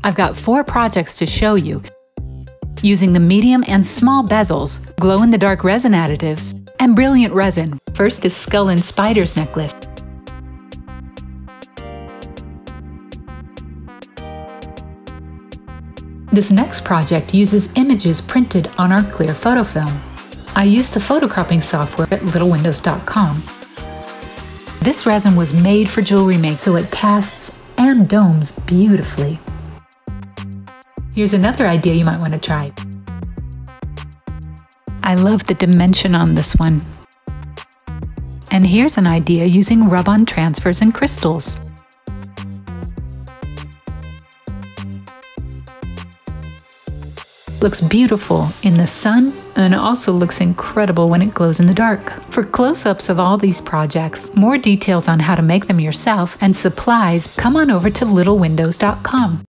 I've got 4 projects to show you using the medium and small bezels, glow-in-the-dark resin additives, and Brilliant Resin. First is Skull and Spiders necklace. This next project uses images printed on our clear photo film. I used the photocropping software at littlewindows.com. This resin was made for jewelry make, so it casts and domes beautifully. Here's another idea you might want to try. I love the dimension on this one. And here's an idea using rub-on transfers and crystals. Looks beautiful in the sun and also looks incredible when it glows in the dark. For close-ups of all these projects, more details on how to make them yourself, and supplies, come on over to littlewindows.com.